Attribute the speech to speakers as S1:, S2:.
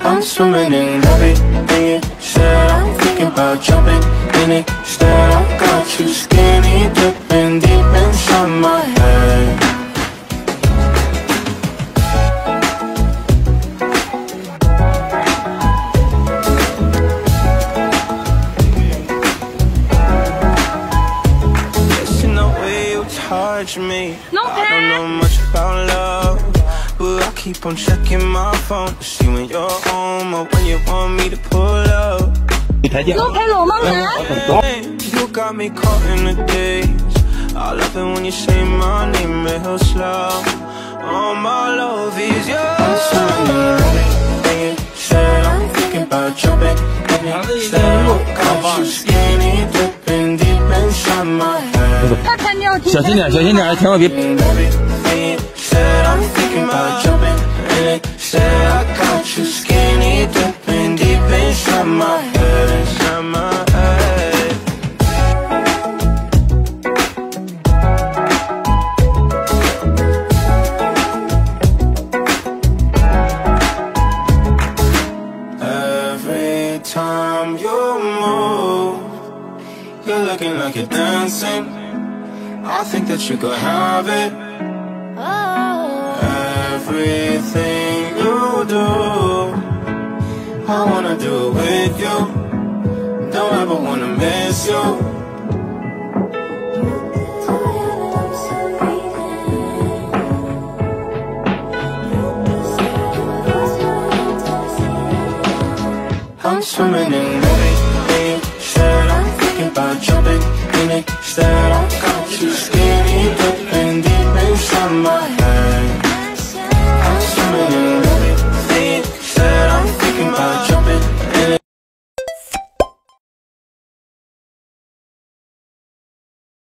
S1: I'm swimming in everything you said. I'm thinking about jumping in it. Instead I got you skinny dipping deep inside my head. Me. I don't know much about love, but I keep on checking my phone to see when you're home or when you want me to pull up. You got me caught in the days. I love it when you say my name real slow. All my love is yours. I'm sorry, said I'm thinking about jumping. Instead I got you skinny dipping deep inside my head.
S2: 小心点，小心点，千万别。Every time you move, you're looking like you're dancing. I think that you could have it. Everything you do, I wanna do it with you. Don't ever wanna miss you. I'm swimming in everything you said. I'm thinking about jumping in it. Instead I got you skinny